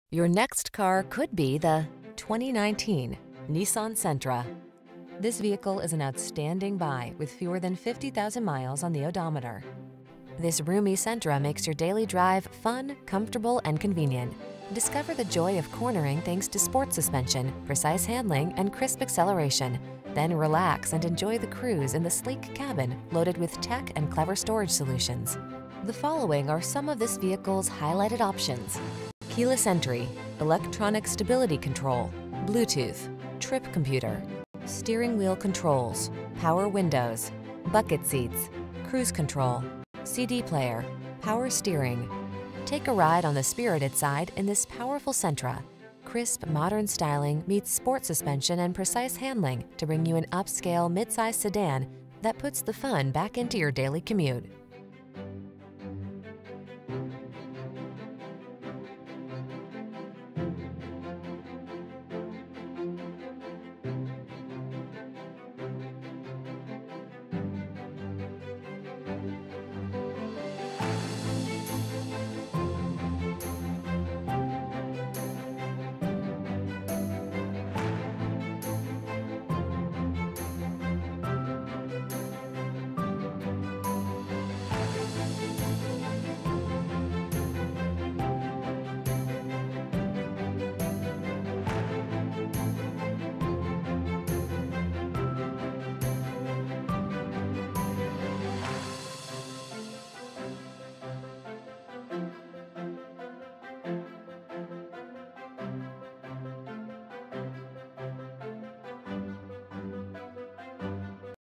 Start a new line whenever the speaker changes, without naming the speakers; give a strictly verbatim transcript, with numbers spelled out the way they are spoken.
Your next car could be the twenty nineteen Nissan Sentra. This vehicle is an outstanding buy with fewer than fifty thousand miles on the odometer. This roomy Sentra makes your daily drive fun, comfortable, and convenient. Discover the joy of cornering thanks to sport suspension, precise handling, and crisp acceleration. Then relax and enjoy the cruise in the sleek cabin loaded with tech and clever storage solutions. The following are some of this vehicle's highlighted options: keyless entry, electronic stability control, Bluetooth, trip computer, steering wheel controls, power windows, bucket seats, cruise control, C D player, power steering. Take a ride on the spirited side in this powerful Sentra. Crisp, modern styling meets sport suspension and precise handling to bring you an upscale midsize sedan that puts the fun back into your daily commute.